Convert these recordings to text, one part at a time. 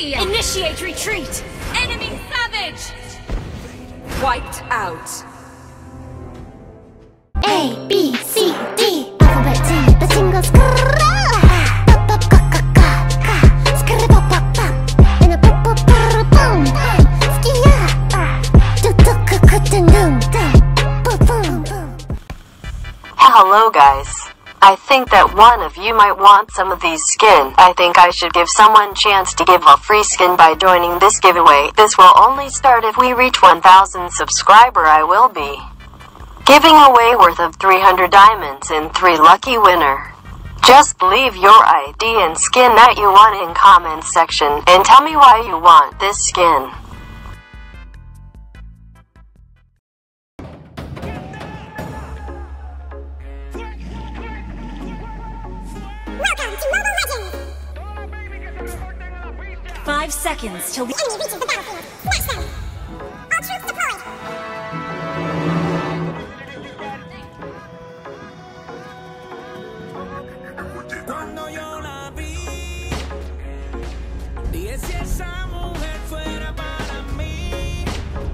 See ya. Initiate retreat. Enemy savage. Wiped out. A, B, C, D alphabet T the singles Hello guys. I think that one of you might want some of these skin. I think I should give someone chance to give a free skin by joining this giveaway. This will only start if we reach 1,000 subscriber. I will be giving away worth of 300 diamonds in 3 lucky winner. Just leave your ID and skin that you want in comment section and tell me why you want this skin. Welcome to Mobile Legends! 5 seconds till the enemy reaches the battlefield. Smash them! All troops deployed! Cuando yo la vi, dije si esa mujer fuera para mí.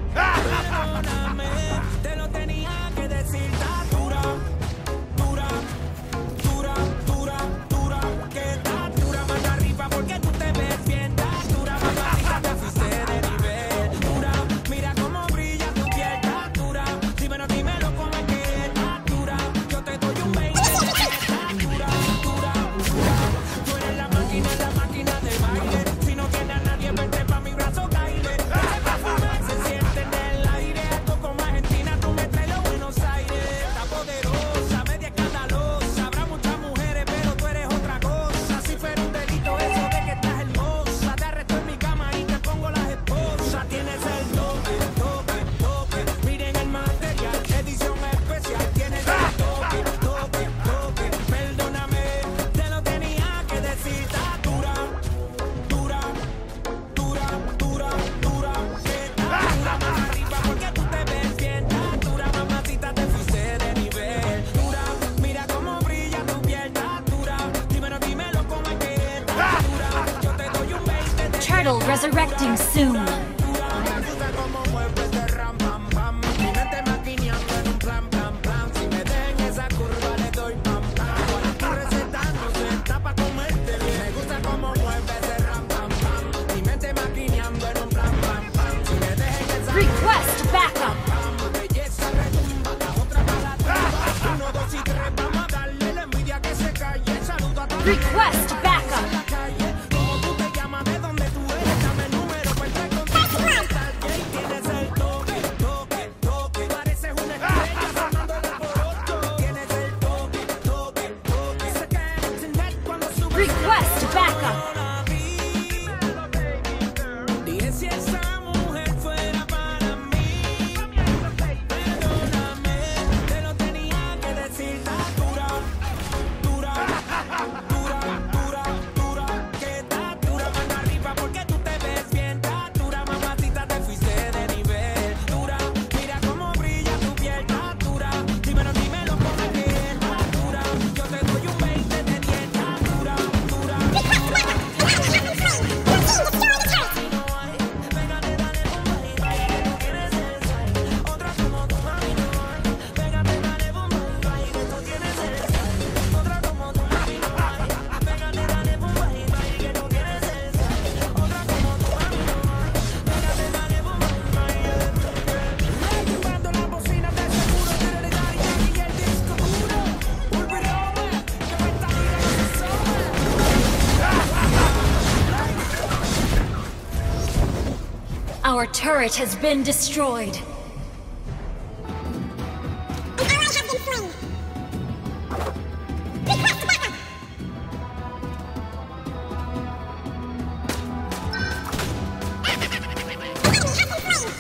Perdóname, te lo tenía que decir. Está dura, dura, dura, dura, dura. Que está dura más arriba porque tú te ves bien. Está dura más arriba, te fuiste de nivel. Dura, mira cómo brilla tu piel. Está dura, dímelo, dímelo cómo es que está dura. Yo te doy un 20. Está dura, dura, dura. Tú eres la máquina de baile. Si no tienes a nadie, vente pa' mi brazo, caile. Ese perfume se siente en el aire. Algo como Argentina, tú me traes los Buenos Aires. Está poderosa, media escandalosa. Habrá muchas mujeres, pero tú eres otra cosa. Si fuera un delito eso de que estás hermosa. Te arresto en mi cama y te pongo las esposas. Tienes el toque, toque, toque. Miren el material, edición especial. Tienes el toque, toque, toque. Perdóname, te lo tenía que decir. Está dura, dura, dura, dura, dura. Que está dura más arriba porque tú te ves bien. Está dura, mamacita, te fuiste de nivel. Dura, mira cómo brilla tu piel. Está dura, dímelo, dímelo cómo es que está dura. Yo te doy un 20 de turtle resurrecting soon. como mueve ese ram, pam, pam. Mi mente maquineando en un plan, plan, plan. Si me den esa curva le doy pam, pam. Cuando tu receta no se está pa' comerte bien. Me gusta como mueve ese ram, pam, pam. Mi mente maquineando en un plan, pam, pam. Si me dejen esa Request backup. pam, belleza retumba, la otra para la tumba. 1, 2 y 3, vamos a darle la envidia que se calle. Saludo a todos. Request backup. La calle, como tú te llamas, de dónde tú eres, dame el número para entrar contigo. Tienes el toque, toque, toque. Pareces una estrella sonando de poroto. Tienes el toque, toque, toque. Se cae en internet cuando subes. Request backup. La vi. Dije si esa mujer fuera para mí. Perdóname, te lo tenía que decir. Está dura, dura, dura, dura, dura. Que está dura más arriba porque tú te ves bien. Está dura, mamacita, te fuiste de nivel. Dura, mira cómo brilla tu piel. Está dura, dímelo, dímelo cómo es que está dura. Yo te doy un 20 de 10. Está dura, dura. Pégate, dale un baile, que tú tienes el swag. Otra como tu mami no hay. Pégate, dale un baile, que tú tienes el swag. Otra como tu mami no hay. Pégate, dale un baile, que tú tienes el swag. Otra como tu mami no hay. Pégate, dale un baile. Tumbando la bocina de seguro, tiene el Daddy Yankee y el disco duro. Urbi Roma, que me está mirando ese sol. Our turret has been destroyed. An ally has been slain! Request backup! An enemy has been slain!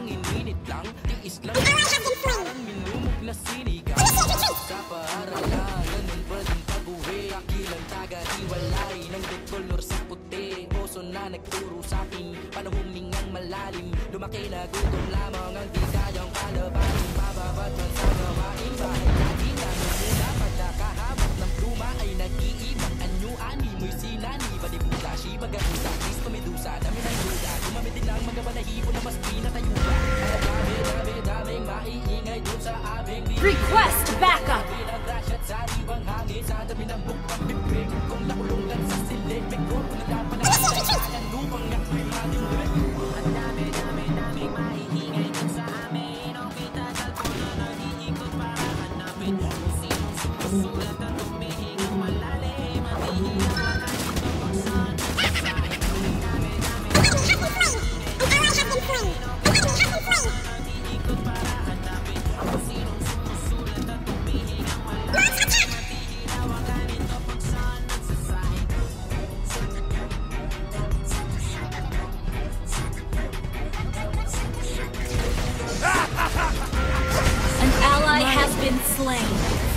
An ally has been slain! Initiate retreat! nagturo sa'kin panahong ningang malalim. Lumaki na gutom lamang ang di kayang palabanin. Mababat man sa gawaing bahay natin namin mula pagkakahabak ng pluma ay nag-iibang anyo. Ani mo'y sinani balibuga Shiba-gabusa Kristo Medusa dami ng duda gumamit din ang mga balahibo na mas pinatayuga. Daming maiingay dun sa aming Request backup! pinagdasya at sa ibang hangin sa dami ng bukang bibig. Kung nakulungan sa silig ko kung nagkapanagsasalan ng lupang ako'y matimlig. Ang daming maiingay dun sa amin. Ang pitagal ko na nag-iikot para hanapin kung sinong sumusulat at tumihingang malalim. At hihinga kahit ito saan An ally has been slain.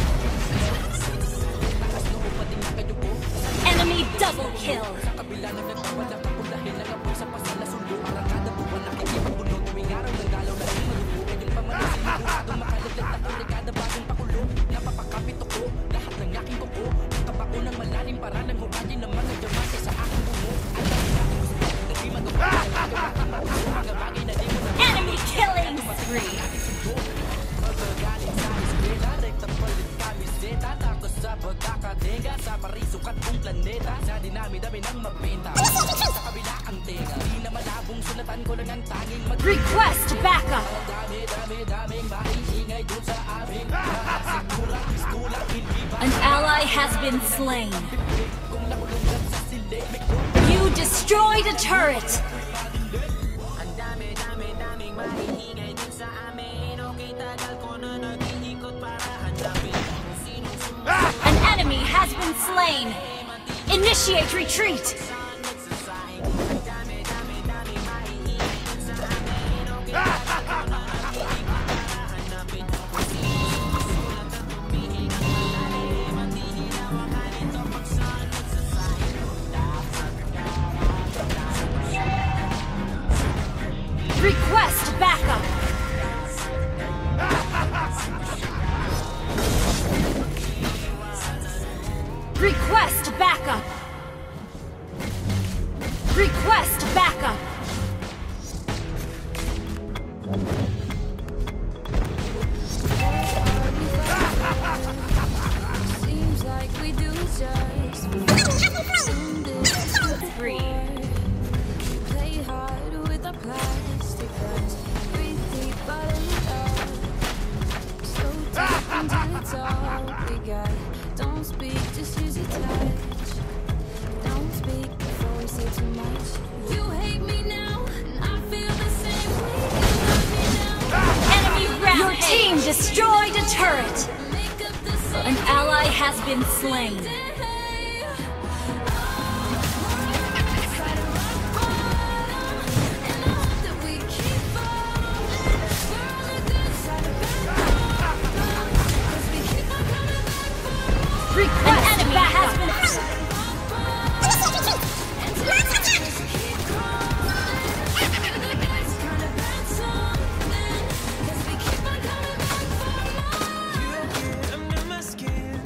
Enemy double kill. kabila ng nagpapala kapulahin ng apoy sa pasala sulo. Arangada buwan nakikipagpuno tuwing araw ng galaw na rin malulo. Kayong pamanasin buradong makalaglag na kulikada bagong pakulo. Napapakapit ako lahat ng aking kuko. Kapako ng malalim para ng hukayin naman ang diamante sa aking bungo. Ang dami natin gusto na di magawa. Mga bagay na di mo na Enemy killing spree. magagaling sa eskwela. Rektang palit kami zeta. Takos sa pagkakadenga sa parisukat kong planeta. Sa dinami-dami ng mabenta sa kabila ang tenga. Di na malabong sunatan ko lang ang tanging Request backup! daming maiingay dun sa aming sigura pistula hindi ba An ally has been slain. You destroyed a turret! ang daming maiingay dun sa amin. Okay, tagal ko na nag-iikot para hanapin kung sinong An enemy has been slain! Initiate retreat! Request backup! Request backup! Request backup! Seems like we do just Free. we play hard with our plastic hearts. Breathe deep, bottle it up. So deep until it's all we got. Don't speak, just use your touch. Don't speak before we say too much. You hate me now, and I feel the same way. You love me now. Enemy rampage! Your team destroyed a turret! Make up the same An ally has been slain. day. Request enemy has been under my skin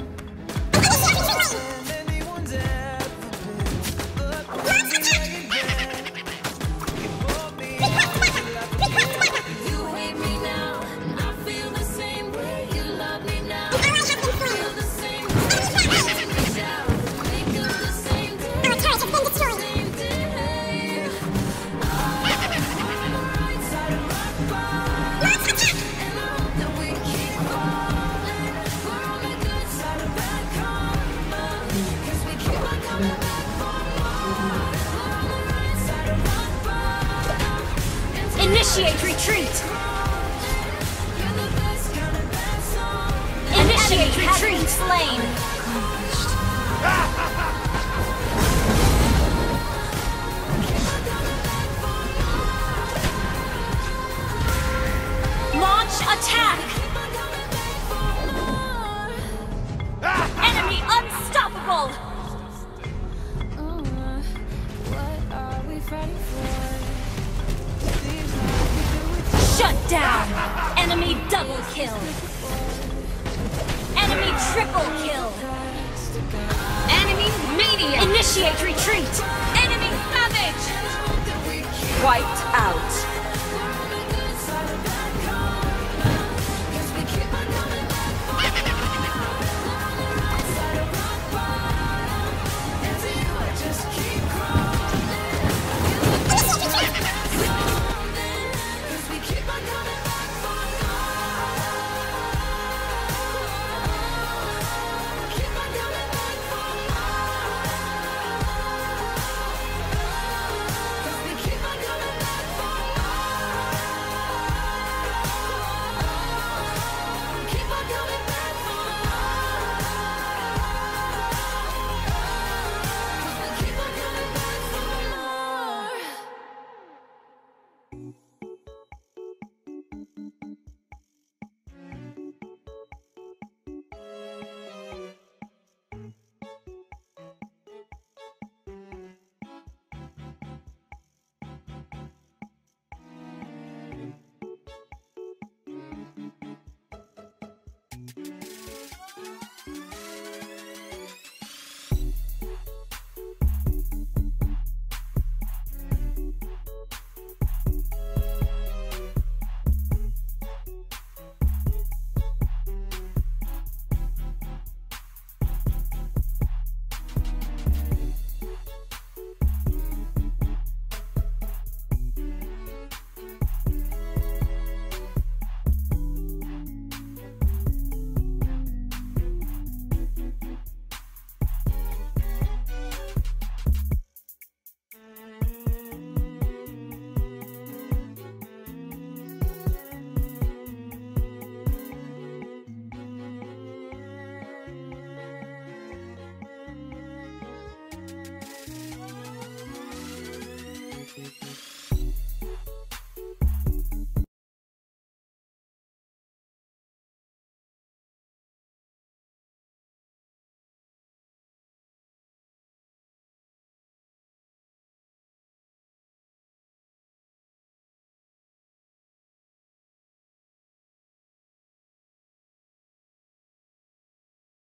than anyone's ever been. But when we lay in bed, you hold me You hate me now, and I feel the same way. You love me now, I feel the same way. Take me down, make up the same day. Same day. On the right side of my body, and I hope that we keep falling. We're on the good side of bad karma, 'cause we keep on coming back for more. We're on the right side of my body. Initiate retreat! You're the best kind of bad song. Initiate retreat! Slain! Launch attack! Enemy unstoppable! What are we fighting? kill. Enemy triple kill. Enemy mania. Initiate retreat. Enemy savage. Wiped out.